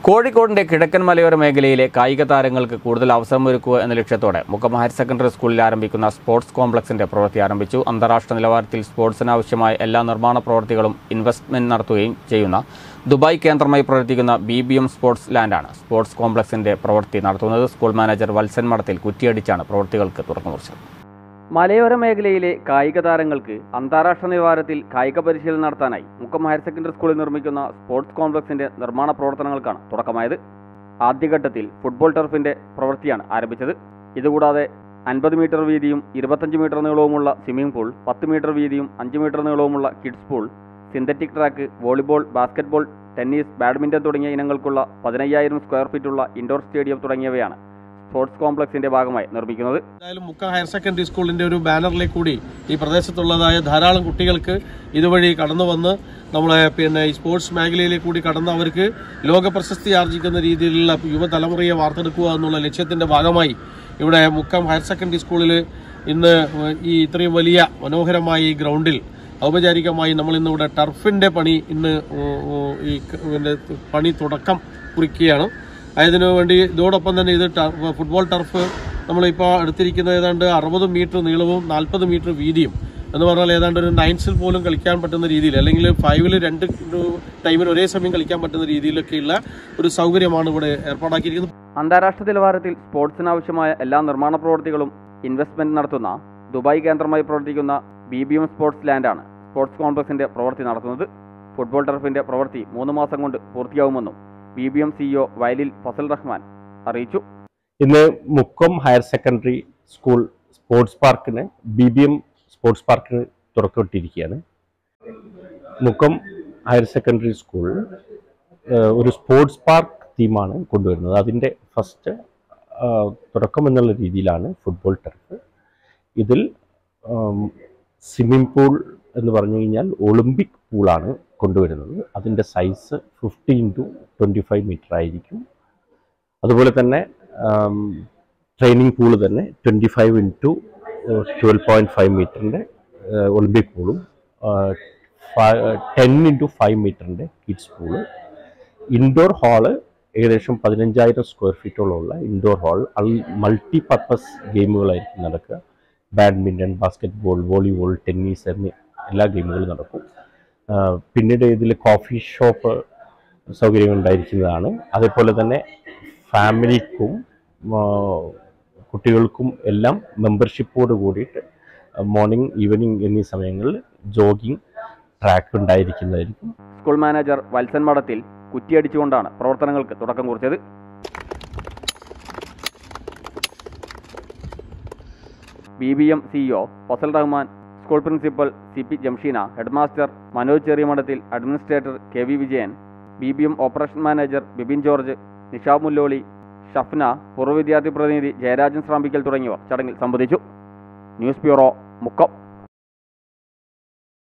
കോഴിക്കോടിന്റെ കിഴക്കൻ മലയോര മേഖലയിലെ കായിക താരങ്ങൾക്ക് കൂടുതൽ അവസരമൊരുക്കുക എന്ന ലക്ഷ്യത്തോടെ മുക്കം ഹയർ സെക്കൻഡറി സ്കൂളിൽ ആരംഭിക്കുന്ന സ്പോർട്സ് കോംപ്ലക്സിന്റെ പ്രവൃത്തി ആരംഭിച്ചു. അന്താരാഷ്ട്ര നിലവാരത്തിൽ സ്പോർട്സിനാവശ്യമായ എല്ലാ നിർമ്മാണ പ്രവൃത്തികളും ഇൻവെസ്റ്റ്മെന്റ് നടത്തുകയും ചെയ്യുന്ന ദുബായ് കേന്ദ്രമായി പ്രവർത്തിക്കുന്ന BBM സ്പോർട്സ് ലാൻഡാണ് സ്പോർട്സ് കോംപ്ലക്സിന്റെ പ്രവൃത്തി നടത്തുന്നത്. സ്കൂൾ മാനേജർ വത്സൻ മഠത്തിൽ കുറ്റിയടിച്ചാണ് പ്രവൃത്തികൾക്ക് തുടക്കം കുറിച്ചത്. മലയോര മേഖലയിലെ കായിക താരങ്ങൾക്ക് അന്താരാഷ്ട്ര നിലവാരത്തിൽ കായിക പരിശീലനം നടത്താനായി മുക്കം ഹയർ സെക്കൻഡറി സ്കൂളിൽ നിർമ്മിക്കുന്ന സ്പോർട്സ് കോംപ്ലക്സിന്റെ നിർമ്മാണ പ്രവർത്തനങ്ങൾക്കാണ് തുടക്കമായത്. ആദ്യഘട്ടത്തിൽ ഫുട്ബോൾ ടർഫിന്റെ പ്രവൃത്തിയാണ് ആരംഭിച്ചത്. ഇതുകൂടാതെ 50 മീറ്റർ വീതിയും 25 മീറ്റർ നീളവുമുള്ള സ്വിമ്മിംഗ് പൂൾ, 10 മീറ്റർ വീതിയും 5 മീറ്റർ നീളവുമുള്ള kids pool, synthetic track, volleyball, basketball, tennis, badminton തുടങ്ങിയ ഇനങ്ങൾക്കുള്ള 15,000 സ്ക്വയർ ഫീറ്റുള്ള ഇൻഡോർ സ്റ്റേഡിയം തുടങ്ങിയവയാണ് സ്പോർട്സ് കോംപ്ലക്സിന്റെ ഭാഗമായി നിർമ്മിക്കുന്നത്. എന്തായാലും മുക്കം ഹയർ സെക്കൻഡറി സ്കൂളിന്റെ ഒരു ബാനറിലേക്ക് കൂടി ഈ പ്രദേശത്തുള്ളതായ ധാരാളം കുട്ടികൾക്ക് ഇതുവഴി കടന്നു വന്ന് നമ്മളെ ഈ സ്പോർട്സ് മേഖലയിലേക്ക് കൂടി കടന്ന് അവർക്ക് ലോക പ്രശസ്തി ആർജിക്കുന്ന രീതിയിലുള്ള യുവതലമുറയെ വാർത്തെടുക്കുക എന്നുള്ള ലക്ഷ്യത്തിന്റെ ഭാഗമായി ഇവിടെ മുക്കം ഹയർ സെക്കൻഡറി സ്കൂളിൽ ഇന്ന് ഈ ഇത്രയും വലിയ മനോഹരമായ ഈ ഗ്രൗണ്ടിൽ ഔപചാരികമായി നമ്മൾ ഇന്നിവിടെ ടർഫിന്റെ പണി പണി തുടക്കം കുറിക്കുകയാണ്. അതിനുവേണ്ടി ഇതോടൊപ്പം തന്നെ ഇത് ഫുട്ബോൾ ടർഫ് നമ്മളിപ്പോൾ എടുത്തിരിക്കുന്നത് ഏതാണ്ട് 60 മീറ്റർ നീളവും 40 മീറ്റർ വീതിയും എന്ന് പറഞ്ഞാൽ ഏതാണ്ട് ഒരു 9സിൽ പോലും കളിക്കാൻ പറ്റുന്ന രീതിയിൽ, അല്ലെങ്കിൽ 5ൽ 2 ടൈമിൽ ഒരേ സമയം കളിക്കാൻ പറ്റുന്ന രീതിയിലൊക്കെയുള്ള ഒരു സൗകര്യമാണ് ഇവിടെ ഏർപ്പാടാക്കിയിരിക്കുന്നത്. അന്താരാഷ്ട്ര നിലവാരത്തിൽ സ്പോർട്സിനാവശ്യമായ എല്ലാ നിർമ്മാണ പ്രവൃത്തികളും ഇൻവെസ്റ്റ്മെന്റ് നടത്തുന്ന ദുബായ് കേന്ദ്രമായി പ്രവർത്തിക്കുന്ന BBM സ്പോർട്സ് ലാൻഡാണ് സ്പോർട്സ് കോംപ്ലക്സിന്റെ പ്രവൃത്തി നടത്തുന്നത്. ഫുട്ബോൾ ടർഫിന്റെ പ്രവൃത്തി 3 മാസം കൊണ്ട് പൂർത്തിയാവുമെന്നും BBM CEO വയലിൽ ഫസൽ റഹ്മാൻ അറിയിച്ചു. ഇന്ന് Mukkam higher secondary school sports പാർക്കിന് BBM സ്പോർട്സ് പാർക്കിന് തുറക്കപ്പെട്ടിരിക്കുകയാണ്. മുക്കം ഹയർ സെക്കൻഡറി സ്കൂൾ ഒരു സ്പോർട്സ് പാർക്ക് തീമാണ് കൊണ്ടുവരുന്നത്. അതിൻ്റെ ഫസ്റ്റ് തുടക്കം എന്നുള്ള രീതിയിലാണ് ഫുട്ബോൾ ടർഫ്. ഇതിൽ സ്വിമ്മിംഗ് പൂൾ എന്ന് പറഞ്ഞു കഴിഞ്ഞാൽ ഒളിമ്പിക് പൂളാണ് കൊണ്ടുവരുന്നത്. അതിൻ്റെ സൈസ് 50x25 മീറ്റർ ആയിരിക്കും. അതുപോലെ തന്നെ ട്രെയിനിങ് പൂള് തന്നെ 25x12.5 മീറ്ററിൻ്റെ ഒളിമ്പിക് പൂളും 10x5 മീറ്ററിൻ്റെ കിഡ്സ് പൂള്, ഇൻഡോർ ഹാള് ഏകദേശം 15,000 സ്ക്വയർ ഫീറ്റോളമുള്ള ഇൻഡോർ ഹാൾ. മൾട്ടി പർപ്പസ് ഗെയിമുകളായിരിക്കും നടക്കുക. ബാഡ്മിൻ്റൺ, ബാസ്കറ്റ്ബോൾ, വോളിബോൾ, ടെന്നീസ് എന്നീ എല്ലാ ഗെയിമുകളും നടക്കും. പിന്നീട് ഇതിൽ കോഫി ഷോപ്പ് സൗകര്യങ്ങൾ ഉണ്ടായിരിക്കുന്നതാണ്. അതേപോലെ തന്നെ ഫാമിലിക്കും കുട്ടികൾക്കും എല്ലാം മെമ്പർഷിപ്പോട് കൂടിയിട്ട് മോർണിംഗ്, ഈവനിങ് എന്നീ സമയങ്ങളിൽ ജോഗിങ് ട്രാക്ക് ഉണ്ടായിരിക്കുന്നതായിരിക്കും. സ്കൂൾ മാനേജർ വത്സൻ മഠത്തിൽ കുറ്റിയടിച്ചുകൊണ്ടാണ് പ്രവർത്തനങ്ങൾക്ക് തുടക്കം കുറിച്ചത്. BBM CEO Fazal Rahman, school principal CP Jamsheena, headmaster Manoj Cheriyamadathil, administrator KV Vijayan, BBM operation manager Bibin George, Nishab Mulloli, Shafna, പൂർവ്വ വിദ്യാർത്ഥി പ്രതിനിധി ജയരാജൻ ശ്രാമ്പിക്കൽ തുടങ്ങിയവർ ചടങ്ങിൽ സംബന്ധിച്ചു. News bureau, Mukkam.